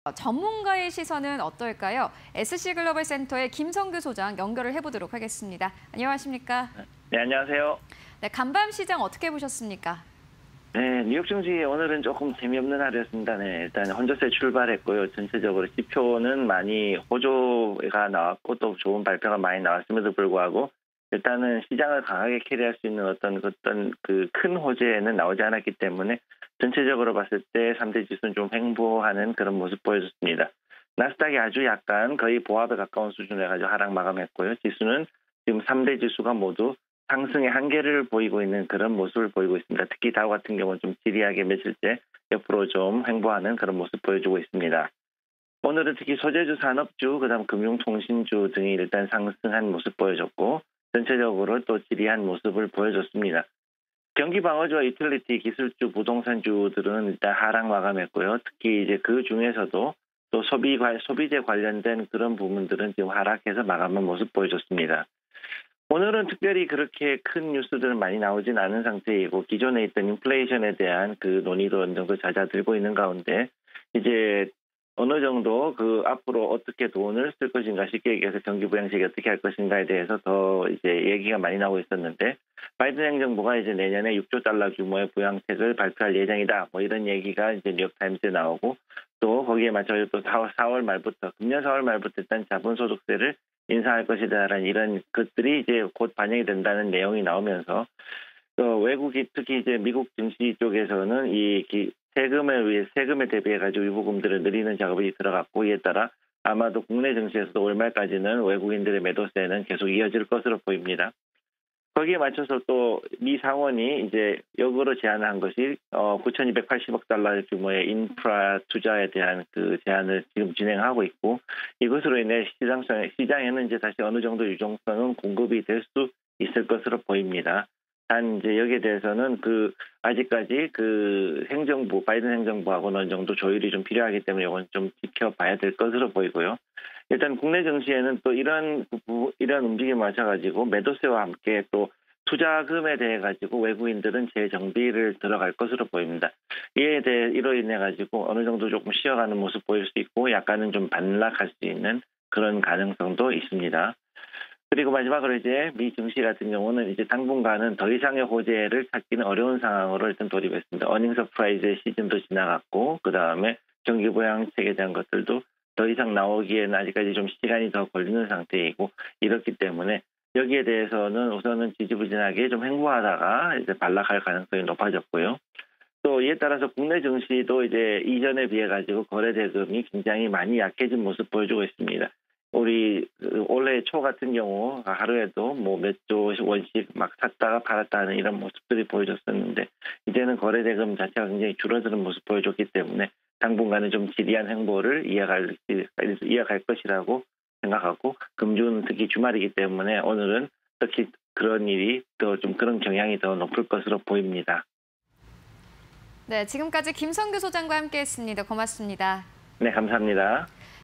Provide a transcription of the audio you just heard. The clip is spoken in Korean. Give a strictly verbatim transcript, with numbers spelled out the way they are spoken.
어, 전문가의 시선은 어떨까요? 에스씨글로벌 센터의 김성규 소장 연결을 해보도록 하겠습니다. 안녕하십니까? 네, 안녕하세요. 네, 간밤 시장 어떻게 보셨습니까? 네, 뉴욕 증시 오늘은 조금 재미없는 하루였습니다. 네, 일단 혼조세 출발했고요. 전체적으로 지표는 많이 호조가 나왔고 또 좋은 발표가 많이 나왔음에도 불구하고 일단은 시장을 강하게 캐리할 수 있는 어떤 어떤 그 큰 호재는 나오지 않았기 때문에 전체적으로 봤을 때 삼 대 지수는 좀 횡보하는 그런 모습 보여줬습니다. 나스닥이 아주 약간 거의 보합에 가까운 수준을 가지고 하락 마감했고요. 지수는 지금 삼 대 지수가 모두 상승의 한계를 보이고 있는 그런 모습을 보이고 있습니다. 특히 다우 같은 경우는 좀 지리하게 며칠째 옆으로 좀 횡보하는 그런 모습 보여주고 있습니다. 오늘은 특히 소재주, 산업주, 그다음 금융통신주 등이 일단 상승한 모습 보여줬고 전체적으로 또 지리한 모습을 보여줬습니다. 경기 방어주와 유틸리티, 기술주, 부동산주들은 일단 하락 마감했고요. 특히 이제 그 중에서도 또 소비 소비재 관련된 그런 부분들은 지금 하락해서 마감한 모습 보여줬습니다. 오늘은 특별히 그렇게 큰 뉴스들은 많이 나오진 않은 상태이고 기존에 있던 인플레이션에 대한 그 논의도 어느 정도 잦아들고 있는 가운데 이제 어느 정도 그 앞으로 어떻게 돈을 쓸 것인가, 쉽게 얘기해서 경기 부양책이 어떻게 할 것인가에 대해서 더 이제 얘기가 많이 나오고 있었는데 바이든 행정부가 이제 내년에 육조 달러 규모의 부양책을 발표할 예정이다. 뭐 이런 얘기가 이제 뉴욕타임스에 나오고 또 거기에 맞춰 또 사월 말부터 금년 사월 말부터 일단 자본소득세를 인상할 것이다라는 이런 것들이 이제 곧 반영이 된다는 내용이 나오면서 또 외국이 특히 이제 미국 증시 쪽에서는 이 세금에 의해 세금에 대비해 가지고 유보금들을 늘리는 작업이 들어갔고 이에 따라 아마도 국내 증시에서도 월말까지는 외국인들의 매도세는 계속 이어질 것으로 보입니다. 거기에 맞춰서 또 미 상원이 이제 역으로 제안한 것이 어 구천이백팔십억 달러 규모의 인프라 투자에 대한 그 제안을 지금 진행하고 있고 이것으로 인해 시장 시장에는 이제 다시 어느 정도 유동성은 공급이 될 수 있을 것으로 보입니다. 단 이제 여기에 대해서는 그 아직까지 그 행정부 바이든 행정부하고는 어느 정도 조율이 좀 필요하기 때문에 이건 좀 지켜봐야 될 것으로 보이고요. 일단 국내 증시에는 또 이런 이런 움직임을 맞춰가지고 매도세와 함께 또 투자금에 대해 가지고 외국인들은 재정비를 들어갈 것으로 보입니다. 이에 대해 이로 인해 가지고 어느 정도 조금 쉬어가는 모습 보일 수 있고 약간은 좀 반락할 수 있는 그런 가능성도 있습니다. 그리고 마지막으로 이제 미 증시 같은 경우는 이제 당분간은 더 이상의 호재를 찾기는 어려운 상황으로 일단 돌입했습니다. 어닝 서프라이즈의 시즌도 지나갔고 그 다음에 경기 부양책에 대한 것들도 더 이상 나오기에는 아직까지 좀 시간이 더 걸리는 상태이고 이렇기 때문에 여기에 대해서는 우선은 지지부진하게 좀 횡보하다가 이제 반락할 가능성이 높아졌고요. 또 이에 따라서 국내 증시도 이제 이전에 비해 가지고 거래 대금이 굉장히 많이 약해진 모습 보여주고 있습니다. 우리 올해 초 같은 경우 하루에도 뭐 몇 조 원씩 막 샀다가 팔았다 하는 이런 모습들이 보여줬었는데 이제는 거래 대금 자체가 굉장히 줄어드는 모습 보여줬기 때문에 당분간은 좀 지리한 행보를 이어갈 이어갈 것이라고 생각하고 금주는 특히 주말이기 때문에 오늘은 특히 그런 일이 더 좀 그런 경향이 더 높을 것으로 보입니다. 네, 지금까지 김성규 소장과 함께했습니다. 고맙습니다. 네, 감사합니다.